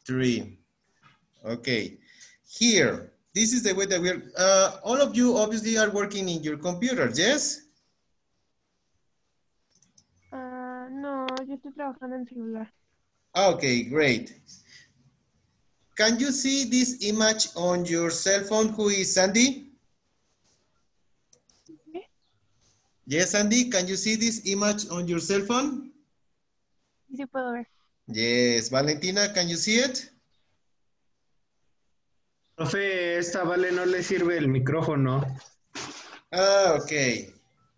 3. Okay. Here, this is the way that we're, all of you obviously are working in your computer, yes? No, yo estoy trabajando en celular. Okay, great. Can you see this image on your cell phone? Who is Sandy? ¿Sí? Yes, Sandy, can you see this image on your cell phone? Sí puedo ver. Yes. Valentina, can you see it? Profe, esta Vale no le sirve el micrófono. Ah, okay.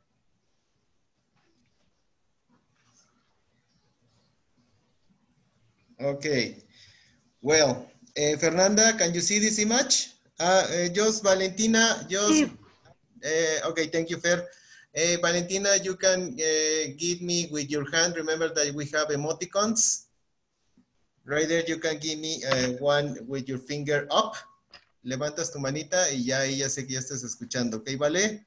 Okay. Well, Fernanda, can you see this image? Just Valentina, just, okay, thank you, Fer. Valentina, you can give me with your hand. Remember that we have emoticons. Right there, you can give me one with your finger up. Levantas tu manita y ya sé que ya estás escuchando. Okay, ¿vale?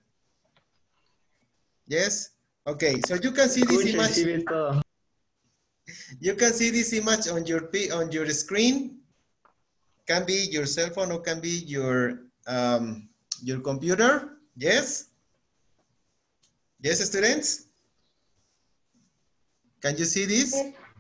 Yes? Okay, so you can see this image. Sí, bien todo. You can see this image on your screen. Can be your cell phone or can be your computer. Yes? Yes, students? Can you see this?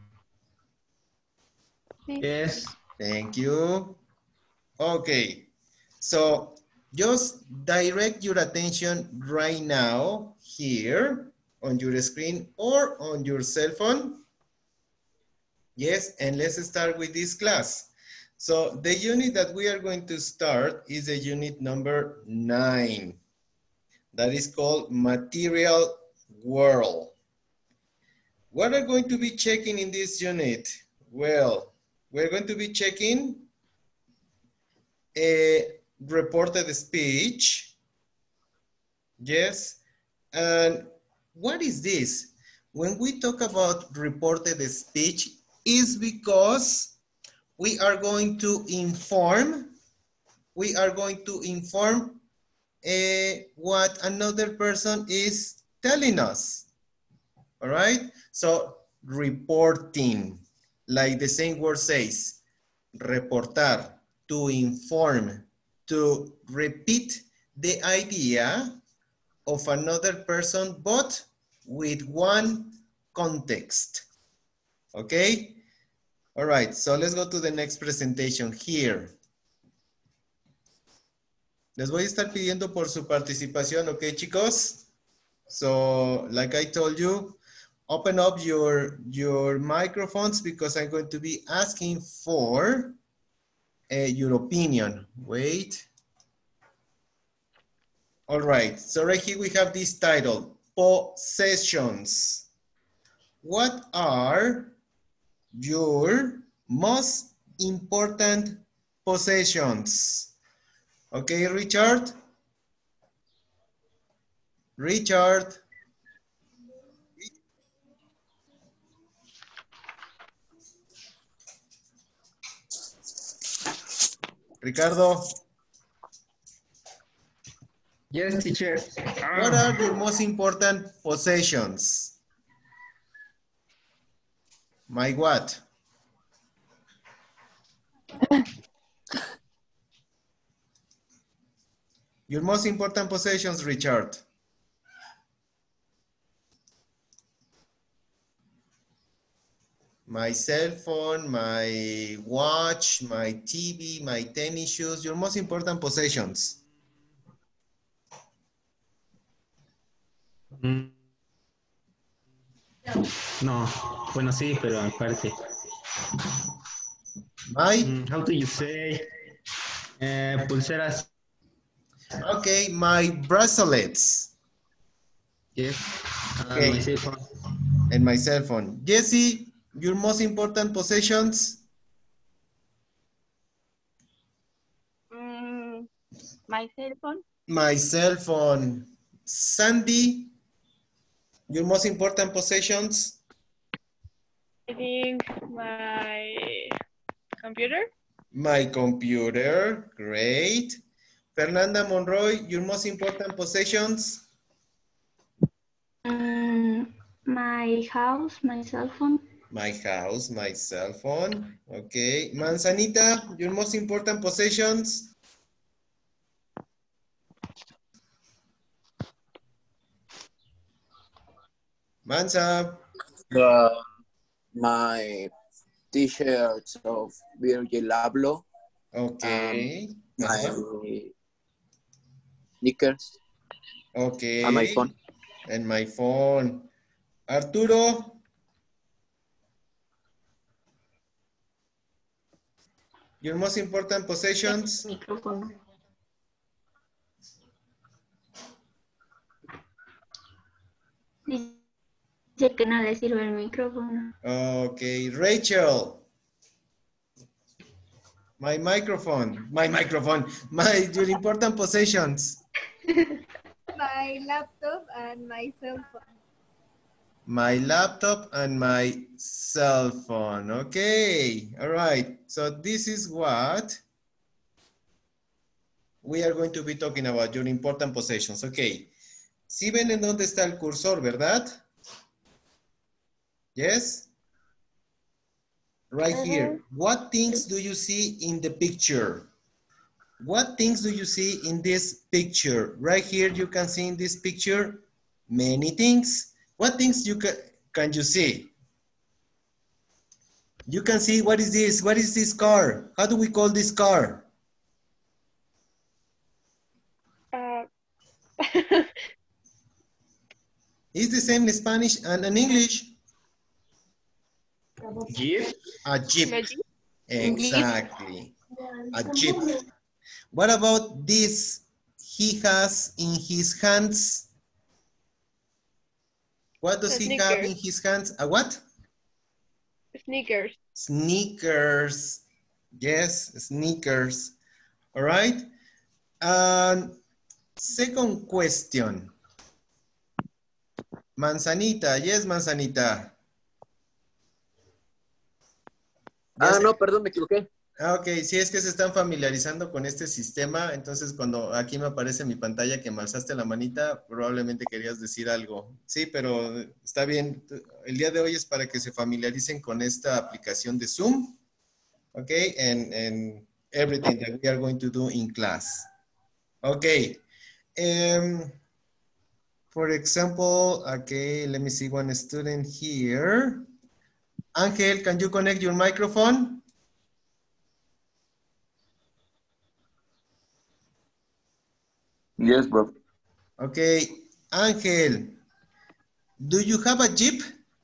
Sí. Yes. Thank you. Okay. So just direct your attention right now here on your screen or on your cell phone. Yes, and let's start with this class. So the unit that we are going to start is the unit number 9. That is called Material World. What are going to be checking in this unit? Well, we're going to be checking a reported speech. Yes. And what is this? When we talk about reported speech, is because we are going to inform what another person is telling us. All right? So reporting, like the same word says, reportar, to inform, to repeat the idea of another person, but with one context. Okay? All right, so let's go to the next presentation here. Les voy a estar pidiendo por su participación, okay, chicos? So, like I told you, open up your microphones because I'm going to be asking for your opinion. Wait. All right, so right here we have this title, Possessions. What are your most important possessions? Okay, Richard? Richard? Ricardo? Yes, teacher. What are your most important possessions? My what? Your most important possessions, Richard? My cell phone, my watch, my TV, my tennis shoes, your most important possessions. No, bueno, sí, pero aparte. My? How do you say? Pulseras. Okay, my bracelets. Yes. Okay. My cell phone. And my cell phone. Jesse, your most important possessions? My cell phone. My cell phone. Sandy, your most important possessions? I think my computer. My computer, great. Fernanda Monroy, your most important possessions? My house, my cell phone. My house, my cell phone. Okay. Manzanita, your most important possessions? Manza. My t-shirts of Virgil Abloh. Okay. My sneakers. Okay. And my phone. And my phone. Arturo. Your most important possessions? Micrófono. Dice que no le sirve el micrófono. Okay. Rachel. My microphone. Your important possessions. My laptop and my cell phone. My laptop and my cell phone. Okay. All right. So this is what we are going to be talking about, your important possessions. Okay. ¿Sí ven en dónde está el cursor, verdad? Yes? Right here. What things do you see in the picture? What things do you see in this picture? Right here, you can see in this picture many things. What things can you see? You can see, what is this? What is this car? How do we call this car? It's the same in Spanish and in English. Jeep. A jeep. Exactly. A jeep. What about this he has in his hands? What does he have in his hands? A what? Sneakers. Sneakers. Yes, sneakers. All right. Second question. Manzanita. Yes, Manzanita. No, perdón, me equivoqué. Ok, si es que se están familiarizando con este sistema, entonces cuando aquí me aparece en mi pantalla que me alzaste la manita, probablemente querías decir algo. Sí, pero está bien. El día de hoy es para que se familiaricen con esta aplicación de Zoom. Ok, and everything that we are going to do in class. Ok. For example, okay, let me see one student here. Angel, can you connect your microphone? Yes, bro. Okay, Angel, do you have a Jeep?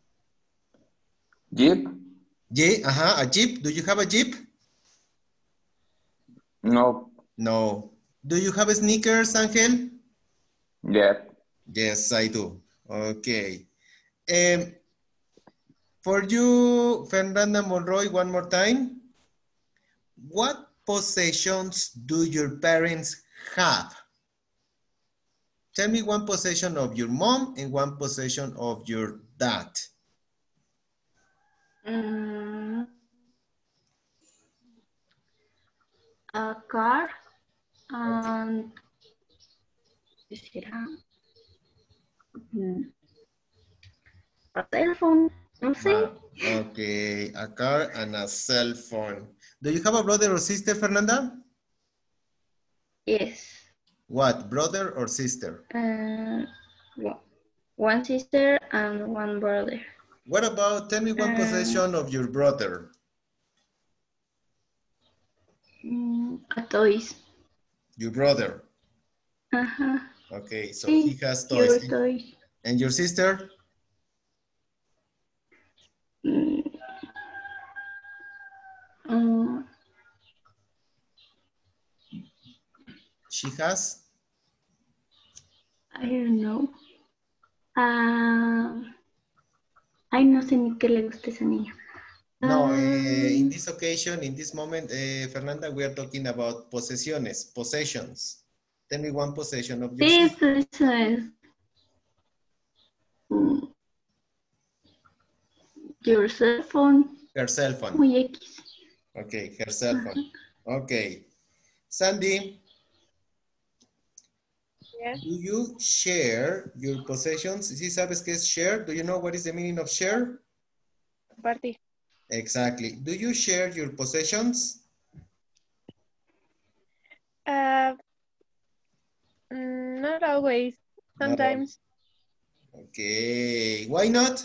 Jeep? Yeah, a Jeep. Do you have a Jeep? No. No. Do you have sneakers, Angel? Yeah. Yes, I do. Okay. For you, Fernanda Monroy, one more time. What possessions do your parents have? Tell me one possession of your mom and one possession of your dad. A car and a cell phone. No sé. Okay, a car and a cell phone. Do you have a brother or sister, Fernanda? Yes. What, brother or sister? One sister and one brother. What about, tell me one possession of your brother. A toys. Your brother. Okay, so he has toys. Toys. And your sister? She has? I don't know. Ay, no sé ni qué le gusta a esa niña. No, in this occasion, in this moment, Fernanda, we are talking about posesiones, possessions. Tell me one possession of your sister. Eso es. Your cell phone. Her cell phone. Muy X. Okay, her cell phone. Okay. Sandy. Yes. Do you share your possessions? ¿Sí sabes qué es share? Do you know what is the meaning of share? compartir. Exactly. Do you share your possessions? Not always. Not all. Sometimes. Okay. Why not?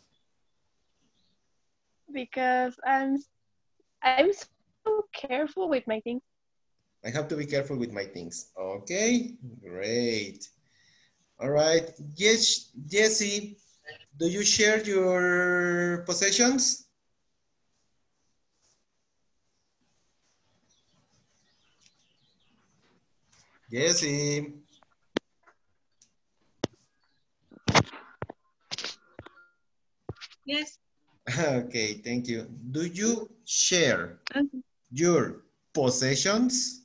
Because I'm so careful with my things. I have to be careful with my things. Okay, great. All right. Yes, Jesse, do you share your possessions? Jesse. Yes. Okay, thank you. Do you share Okay. your possessions?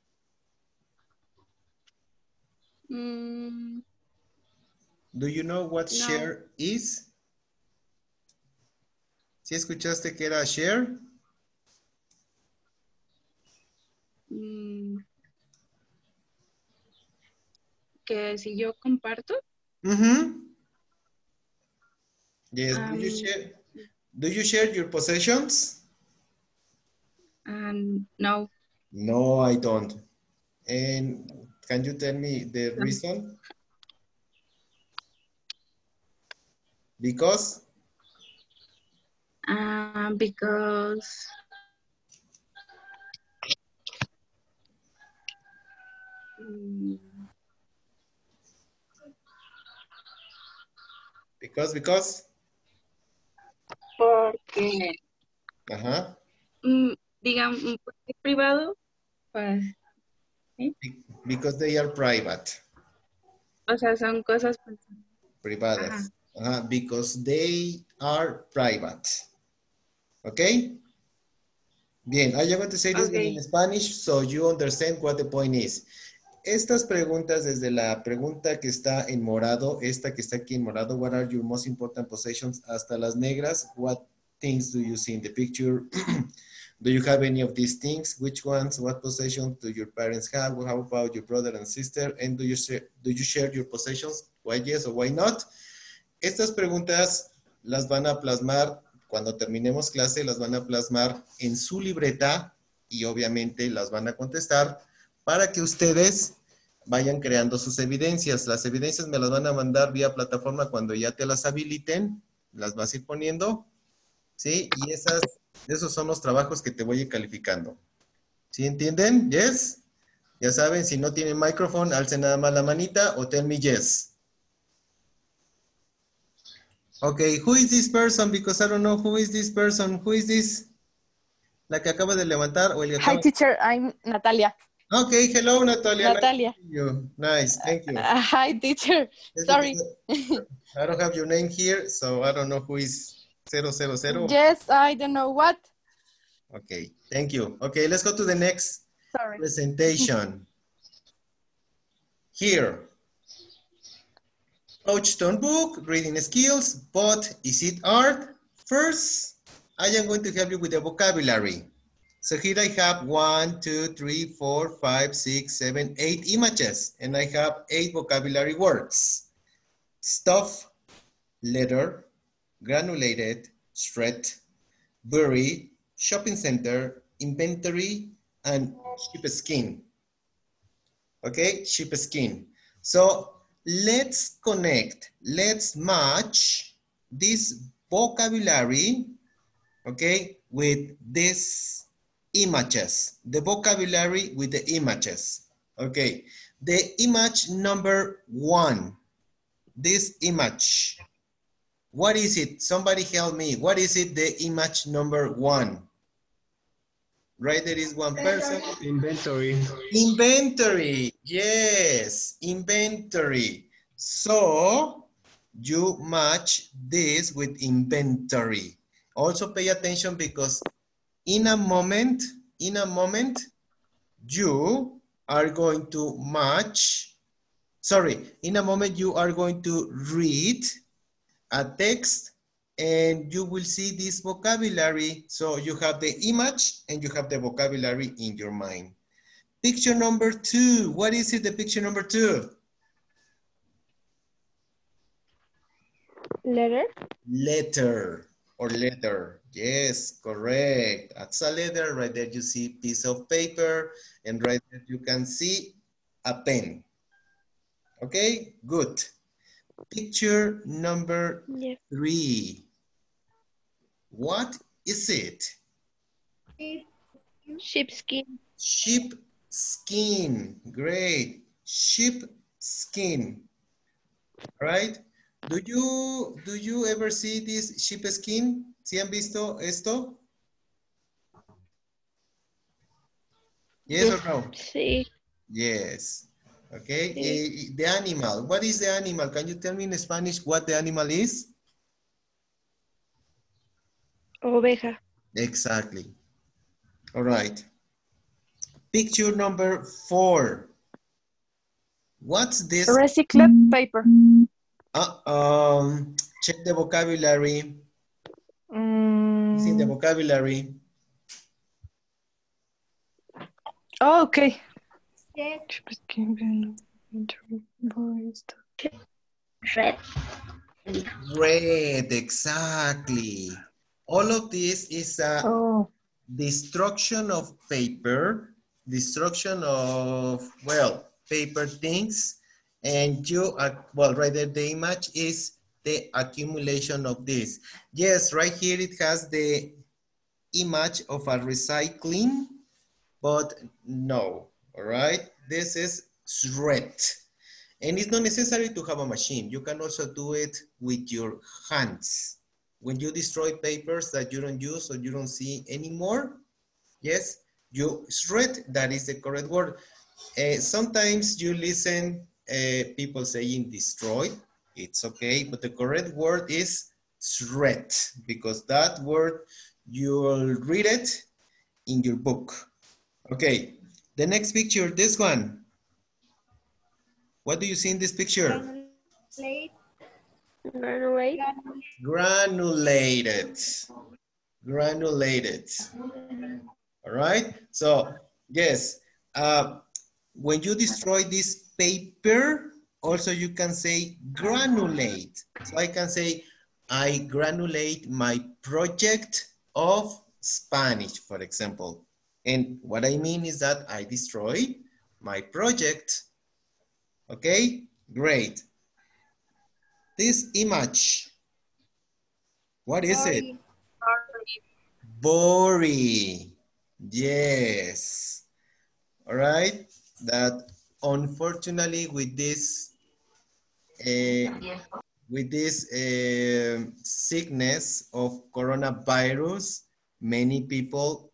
Mm, Do you know what no. share is? ¿Sí escuchaste que era share? Mm, que si yo comparto. Yes, do you share your possessions? No. No, I don't. And can you tell me the reason? Because? Because Because? Porque Ajá. digamos, es privado, pues, ¿sí? Because they are private. O sea, son cosas Privadas. Ajá. Because they are private. Okay? Bien, I'm going to say this in Spanish so you understand what the point is. Estas preguntas, desde la pregunta que está en morado, esta que está aquí en morado, what are your most important possessions, hasta las negras, what things do you see in the picture? Do you have any of these things? Which ones? What possessions do your parents have? How about your brother and sister? And do you share your possessions? Why yes or why not? Estas preguntas las van a plasmar, cuando terminemos clase, las van a plasmar en su libreta y obviamente las van a contestar para que ustedes vayan creando sus evidencias. Las evidencias me las van a mandar vía plataforma cuando ya te las habiliten, las vas a ir poniendo, ¿sí? Y esos son los trabajos que te voy a ir calificando. ¿Sí entienden? ¿Yes? Ya saben, si no tienen micrófono, alcen nada más la manita o tell me yes. Okay, who is this person? Because I don't know who is this person. Who is this? La que acaba de levantar o el que acaba... Hi, teacher. I'm Natalia. Okay, hello, Natalia. Natalia. Nice to meet you. Nice, thank you. Hi, teacher. Sorry. I don't have your name here, so I don't know who is 000. Yes, I don't know what. Okay, thank you. Okay, let's go to the next presentation. Here. Touchstone book, reading skills, but is it art? First, I am going to help you with the vocabulary. So here I have 1, 2, 3, 4, 5, 6, 7, 8 images, and I have 8 vocabulary words. Stuff, leather, granulated, shred, bury, shopping center, inventory, and sheepskin. Okay, sheepskin. So let's connect, let's match this vocabulary, okay, with these images, the vocabulary with the images. Okay, the image number 1, this image, what is it? Somebody help me. What is it, the image number 1? Right, there is one person. Inventory. Inventory, yes, inventory. So you match this with inventory. Also pay attention because in a moment, you are going to match, in a moment you are going to read a text and you will see this vocabulary. So you have the image and you have the vocabulary in your mind. Picture number 2. What is it, the picture number 2? Letter. Letter. or letter? Yes, correct. That's a letter. Right there you see piece of paper, and right there you can see a pen. Okay, good. Picture number 3. What is it? Sheepskin. Sheep skin. Great. Sheep skin. All right. Do you ever see this sheep skin? ¿Sí han visto esto? Yes or no? Sí. Yes. Okay. The animal. What is the animal? Can you tell me in Spanish what the animal is? Oveja. Exactly. All right. Picture number 4. What's this? Recycled paper. Check the vocabulary. It's in the vocabulary. Oh, okay. Red. Red, exactly. All of this is destruction of paper, destruction of, well, paper things. And you, well, right there, the image is the accumulation of this. Yes, right here it has the image of a recycling, but no, all right? This is shred. And it's not necessary to have a machine. You can also do it with your hands. When you destroy papers that you don't use or you don't see anymore, yes, you shred, that is the correct word. Sometimes you listen people saying destroy, it's okay, but the correct word is shred, because that word, you'll read it in your book. Okay, the next picture, this one. What do you see in this picture? Granulated. Granulated. All right, so yes, when you destroy this paper, also you can say granulate. So I can say, I granulate my project of Spanish, for example. And what I mean is that I destroy my project. Okay, great. This image, what is it? Bori. Yes. All right. That unfortunately with this sickness of coronavirus, many people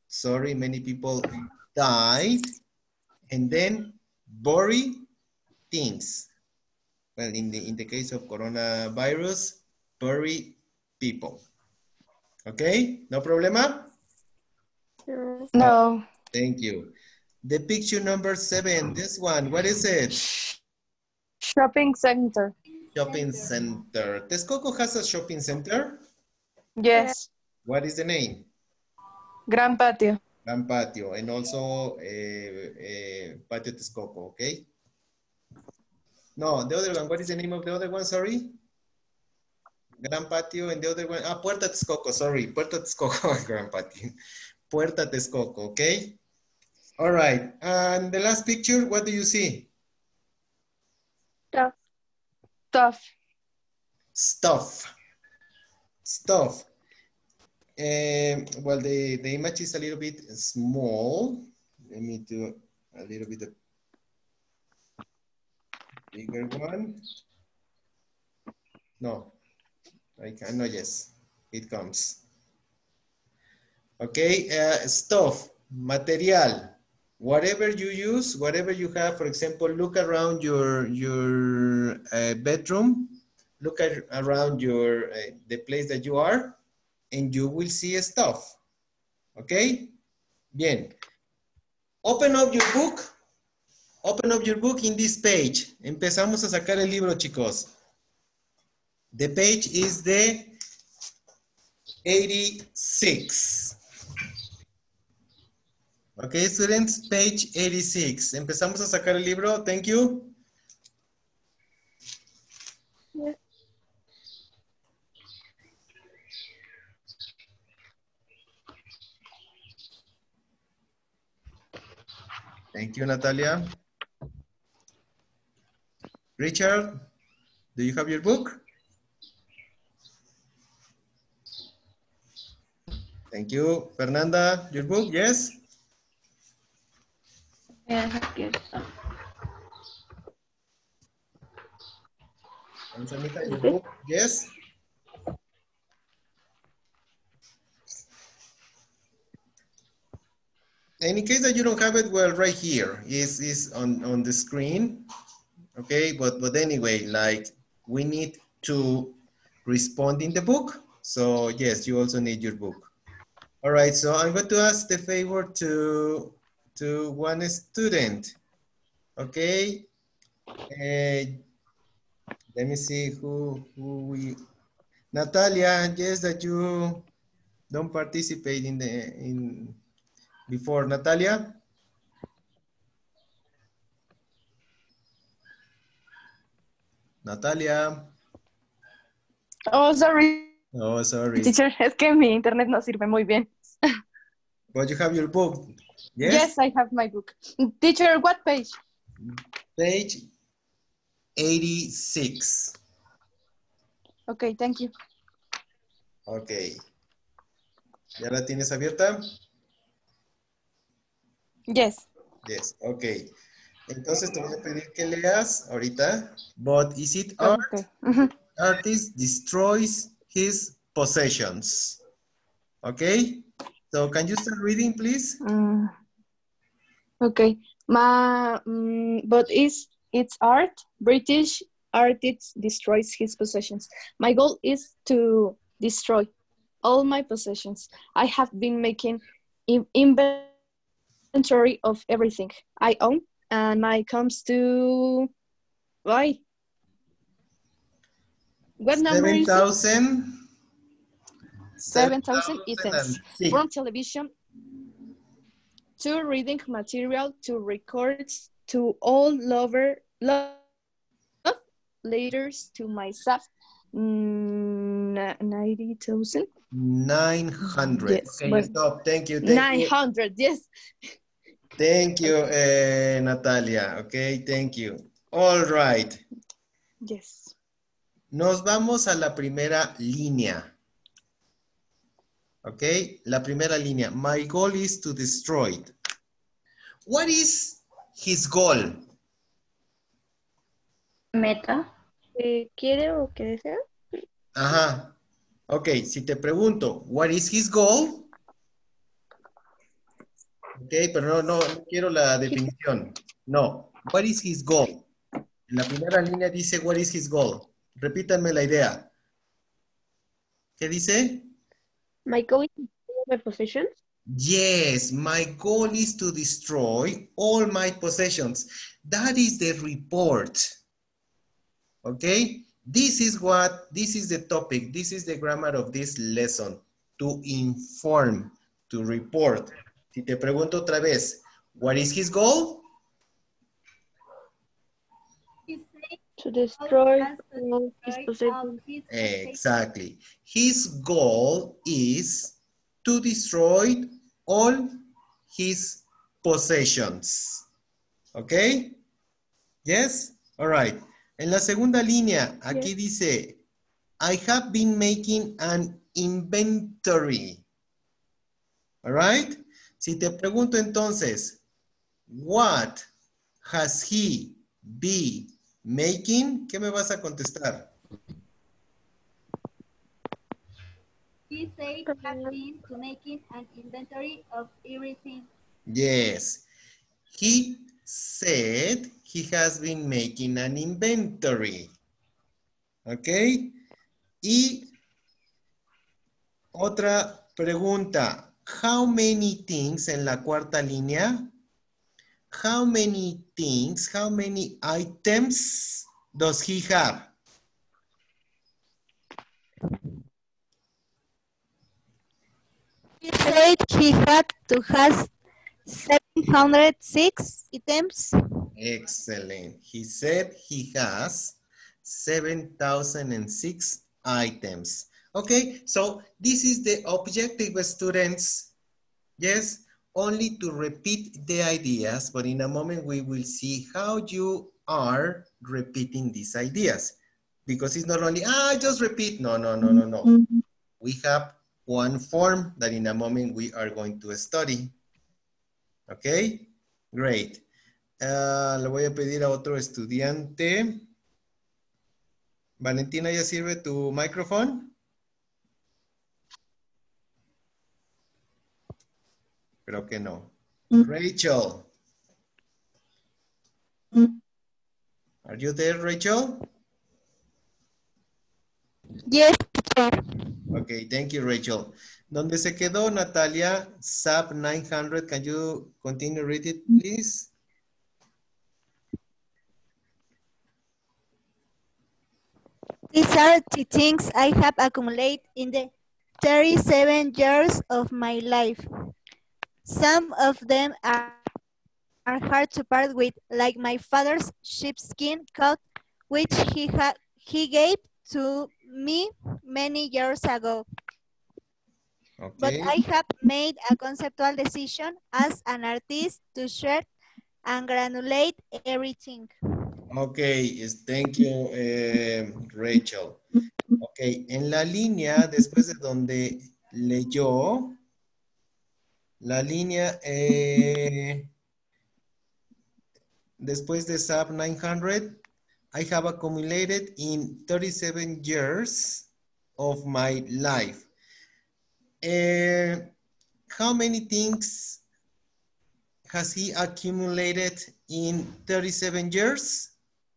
died, and then bury things. Well, in the case of coronavirus, bury people. Okay, no problema? No. Thank you. The picture number 7, this one, what is it? Shopping center. Shopping center. Texcoco has a shopping center? Yes. What is the name? Gran Patio. Gran Patio, and also Patio Texcoco, okay? No, the other one, what is the name of the other one, sorry? Gran Patio, and the other one, Puerta Texcoco, sorry, Puerta Texcoco, Gran Patio. Puerta Texcoco, okay? All right, and the last picture, what do you see? Stuff. Stuff. Stuff. Well, the image is a little bit small. Let me do a little bit of bigger one. No, I can, no, yes, it comes. Okay, stuff, material, whatever you use, whatever you have. For example, look around your bedroom, look around your the place that you are, and you will see stuff. Okay, bien. Open up your book. Open up your book in this page. Empezamos a sacar el libro, chicos. The page is the 86. Okay, students, page 86. Empezamos a sacar el libro. Thank you. Thank you, Natalia. Richard, do you have your book? Thank you. Fernanda, your book, yes? Yes, aquí está. And Samita, your book, yes? In case that you don't have it, well, right here is on the screen. Okay, but anyway, like we need to respond in the book. So yes, you also need your book. All right, so I'm going to ask the favor to one student. Okay, let me see who we, Natalia, yes, that you don't participate in before. Natalia? Natalia. Oh, sorry. Oh, sorry. Teacher, es que mi internet no sirve muy bien. But you have your book, yes? Yes, I have my book. Teacher, what page? Page 86. Okay, thank you. Ok. ¿Ya la tienes abierta? Yes. Yes, ok. Entonces te voy a pedir que leas ahorita. But is it art? Okay. Artist destroys his possessions. Okay? So can you start reading, please? Okay. But it's art. British artist destroys his possessions. My goal is to destroy all my possessions. I have been making inventory of everything I own, and I comes to why? What number is it? 7,000. 7,000 items. 7,006. From television to reading material to records to all love letters to myself. 90,000. 900. Yes, Okay, but stop. Thank you. 900. Yes. Thank you, Natalia. Okay, thank you. All right. Yes. Nos vamos a la primera línea. Ok, la primera línea. My goal is to destroy it. What is his goal? Meta. ¿Quiere o qué desea? Ajá. Ok, si te pregunto, what is his goal? Ok, pero no quiero la definición. No, what is his goal? En la primera línea dice, what is his goal? Repítanme la idea. ¿Qué dice? My goal is to destroy my possessions. Yes, my goal is to destroy all my possessions. That is the report. Okay? This is the topic. This is the grammar of this lesson. To inform, to report. Si te pregunto otra vez, what is his goal? To destroy all his possessions. Exactly. His goal is to destroy all his possessions. Okay? Yes? All right. En la segunda línea, aquí dice, I have been making an inventory. All right? Si te pregunto entonces, what has he been making? ¿Qué me vas a contestar? He said has been to making an inventory of everything. Yes. He said he has been making an inventory. ¿Ok? Y otra pregunta. How many things en la cuarta línea? How many things, how many items does he have? He said he had to have 706 items. Excellent. He said he has 7,006 items. Okay, so this is the objective, students. Yes, only to repeat the ideas, but in a moment we will see how you are repeating these ideas. Because it's not only, just repeat. No. We have one form that in a moment we are going to study. Okay, great. Le voy a pedir a otro estudiante. Valentina, ¿ya sirve tu micrófono? Creo que no. Rachel. Are you there, Rachel? Yes. Okay, thank you, Rachel. ¿Dónde se quedó, Natalia? SAP 900, can you continue read it, please? These are the things I have accumulated in the 37 years of my life. Some of them are hard to part with, like my father's sheepskin coat, which he gave to me many years ago. Okay. But I have made a conceptual decision as an artist to shred and granulate everything. Okay, thank you, Rachel. Ok, en la línea, después de donde leyó, la línea, después de SAP 900, I have accumulated in 37 years of my life. How many things has he accumulated in 37 years?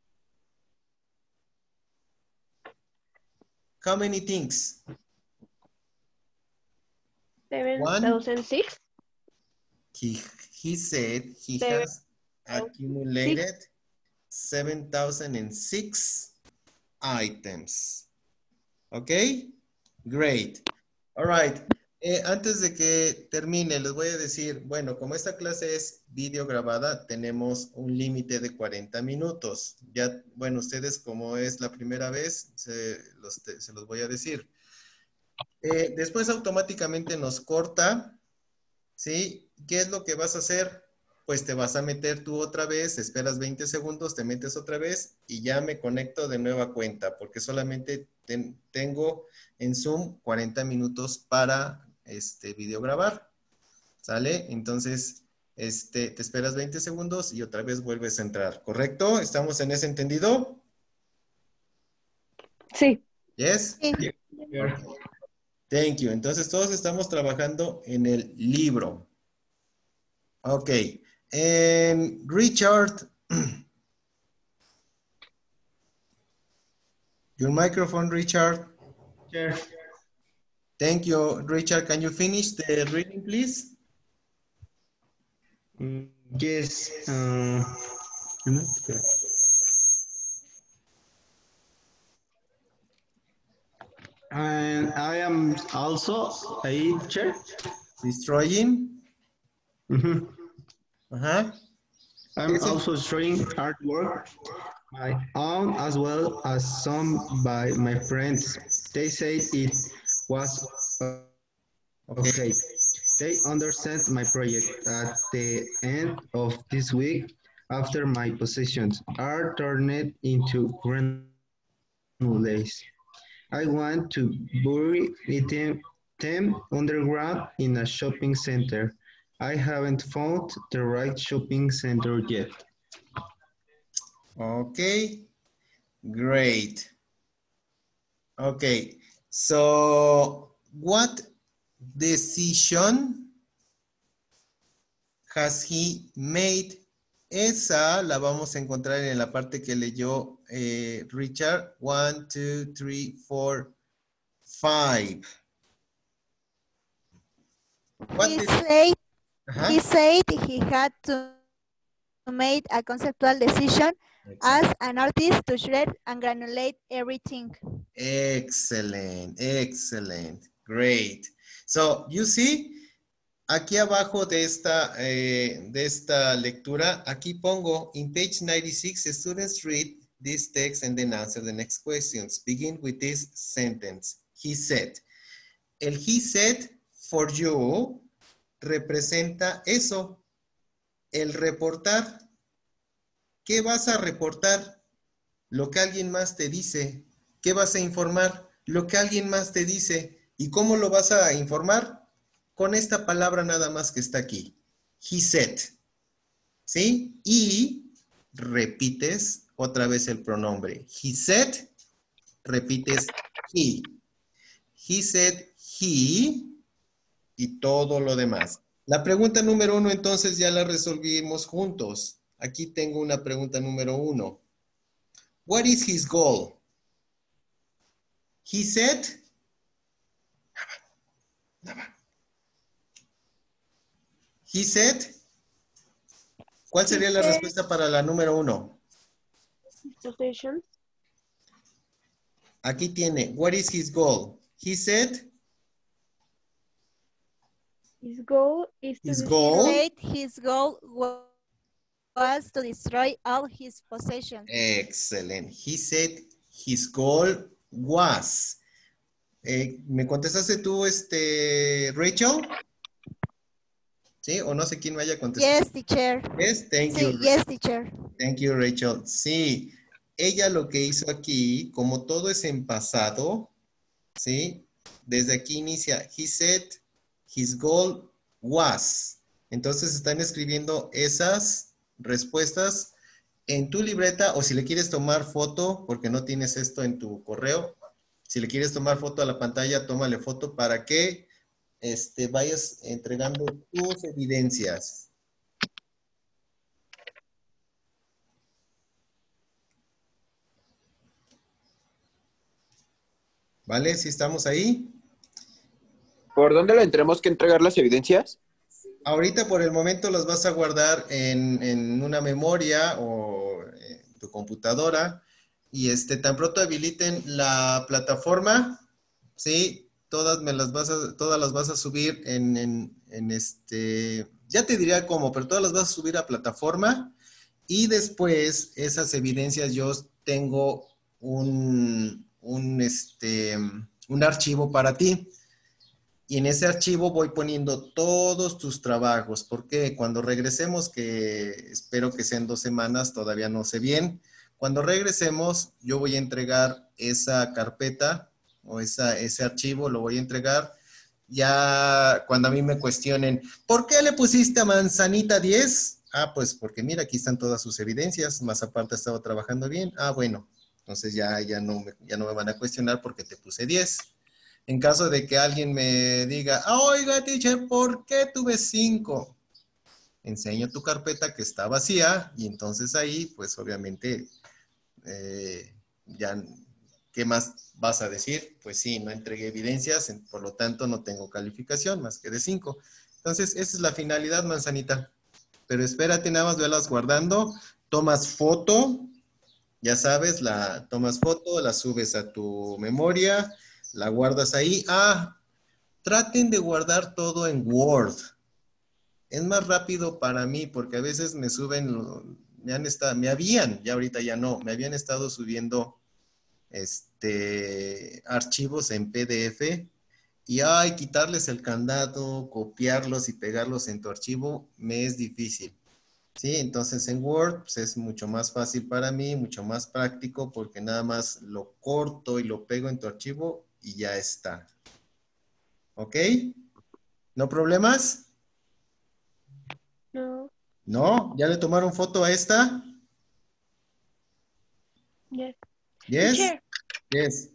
How many things? 7,006. He said he has accumulated 7,006 items. Okay, great. All right. Antes de que termine, les voy a decir, bueno, como esta clase es video grabada, tenemos un límite de 40 minutos. Ya, bueno, ustedes como es la primera vez, se los voy a decir. Después automáticamente nos corta, ¿sí? ¿Qué es lo que vas a hacer? Pues te vas a meter tú otra vez, esperas 20 segundos, te metes otra vez y ya me conecto de nueva cuenta, porque solamente tengo en Zoom 40 minutos para video grabar, ¿sale? Entonces, te esperas 20 segundos y otra vez vuelves a entrar, ¿correcto? ¿Estamos en ese entendido? Sí. Yes? Sí. Okay. Thank you. Entonces, todos estamos trabajando en el libro. Ok. Richard. Your microphone, Richard. Sure. Thank you, Richard. Can you finish the reading, please? Yes. And I am also a teacher. Destroying? Mm-hmm. Uh-huh. I'm also destroying artwork, my own as well as some by my friends. They said it was okay. They understand my project at the end of this week after my possessions are turned into granulates. I want to bury them underground in a shopping center. I haven't found the right shopping center yet. Okay, great. Okay, so what decision has he made? Esa la vamos a encontrar en la parte que leyó Richard. 1, 2, 3, 4, 5. He said he had to make a conceptual decision as an artist to shred and granulate everything. Excellent, excellent, great. So, you see, aquí abajo de esta lectura, aquí pongo, in page 96, students read this text and then answer the next questions. Begin with this sentence. He said. El he said for you representa eso, el reportar. ¿Qué vas a reportar? Lo que alguien más te dice. ¿Qué vas a informar? Lo que alguien más te dice. ¿Y cómo lo vas a informar? Con esta palabra nada más que está aquí. He said. ¿Sí? Y repites otra vez el pronombre. He said, repites he. He said he y todo lo demás. La pregunta número 1 entonces ya la resolvimos juntos. Aquí tengo una pregunta número 1. What is his goal? He said, he said, ¿cuál sería la respuesta para la número 1? Possessions. Aquí tiene, what is his goal? He said, His goal is to his He goal. said his goal was to destroy all his possessions. Excellent. He said his goal was. ¿Me contestaste tú, Rachel? ¿Sí? O no sé quién me haya contestado. Yes, teacher. Yes, thank Sí, you. yes, teacher. Thank you, Rachel. Sí, ella lo que hizo aquí, como todo es en pasado, ¿sí? Desde aquí inicia, he said his goal was. Entonces están escribiendo esas respuestas en tu libreta o si le quieres tomar foto, porque no tienes esto en tu correo, si le quieres tomar foto a la pantalla, tómale foto para que vayas entregando tus evidencias. ¿Vale? ¿Sí estamos ahí? ¿Por dónde le tenemos que entregar las evidencias? Ahorita por el momento las vas a guardar en una memoria o en tu computadora y tan pronto habiliten la plataforma, ¿sí? Todas las vas a subir ya te diría cómo, pero todas las vas a subir a plataforma y después esas evidencias yo tengo un archivo para ti. Y en ese archivo voy poniendo todos tus trabajos, porque cuando regresemos, que espero que sean 2 semanas, todavía no sé bien, cuando regresemos yo voy a entregar esa carpeta o ese archivo, lo voy a entregar ya cuando a mí me cuestionen, ¿por qué le pusiste a Manzanita 10? Ah, pues porque mira, aquí están todas sus evidencias, más aparte estaba trabajando bien. Ah, bueno, entonces ya no me van a cuestionar porque te puse 10. En caso de que alguien me diga, oiga, teacher, ¿por qué tuve 5? Enseño tu carpeta que está vacía y entonces ahí, pues obviamente, ya, ¿qué más vas a decir? Pues sí, no entregué evidencias, por lo tanto no tengo calificación más que de 5. Entonces, esa es la finalidad, Manzanita. Pero espérate, nada más velas guardando, tomas foto, ya sabes, tomas foto, la subes a tu memoria, la guardas ahí. Traten de guardar todo en Word. Es más rápido para mí porque a veces me suben, ya ahorita ya no, me habían estado subiendo archivos en PDF y quitarles el candado, copiarlos y pegarlos en tu archivo me es difícil. Sí, entonces en Word pues es mucho más fácil para mí, mucho más práctico porque nada más lo corto y lo pego en tu archivo y ya está. ¿Ok? ¿No problemas? No. ¿No? ¿Ya le tomaron foto a esta? Yes. ¿Yes? Teacher, Yes.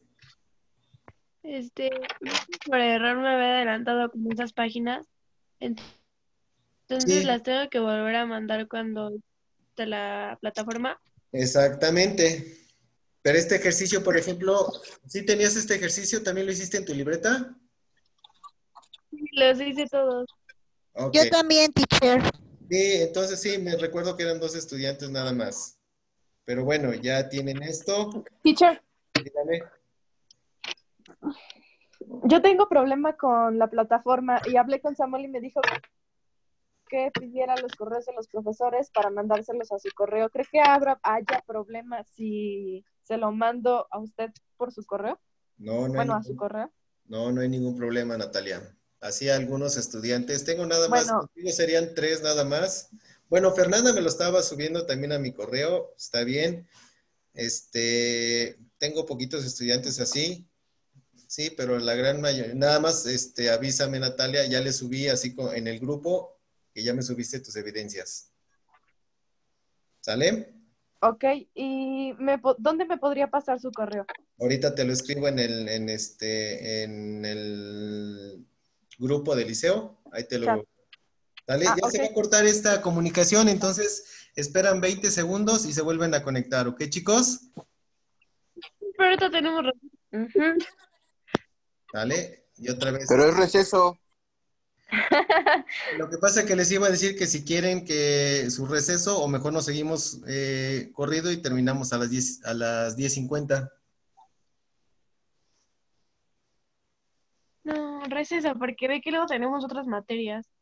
por error me había adelantado con esas páginas. Entonces Sí, las tengo que volver a mandar cuando de la plataforma. exactamente. Pero este ejercicio, por ejemplo, ¿sí tenías este ejercicio? ¿También lo hiciste en tu libreta? Los hice todos. Ok. Yo también, teacher. Sí, entonces sí, me recuerdo que eran 2 estudiantes nada más. Pero bueno, ya tienen esto. Teacher, Dígame. yo tengo problema con la plataforma y hablé con Samuel y me dijo que pidiera los correos de los profesores para mandárselos a su correo. ¿Cree que haya problema si se lo mando a usted por su correo? No hay Bueno, a su correo. no hay ningún problema, Natalia. así a algunos estudiantes. Tengo nada más, Bueno. contigo serían 3 nada más. Bueno, Fernanda me lo estaba subiendo también a mi correo, está bien. Tengo poquitos estudiantes así, sí, pero la gran mayoría, nada más, avísame Natalia, ya le subí así en el grupo, que ya me subiste tus evidencias. ¿Sale? Ok, ¿y dónde me podría pasar su correo? Ahorita te lo escribo en el grupo del liceo, ahí te lo... ¿Sale? Ya se va a cortar esta comunicación, entonces esperan 20 segundos y se vuelven a conectar, ¿ok, chicos? Pero ahorita tenemos... ¿Sale? Y otra vez... Pero es receso. Lo que pasa es que les iba a decir que si quieren que su receso, o mejor nos seguimos corrido y terminamos a las 10:50. No, receso, porque ve que luego tenemos otras materias.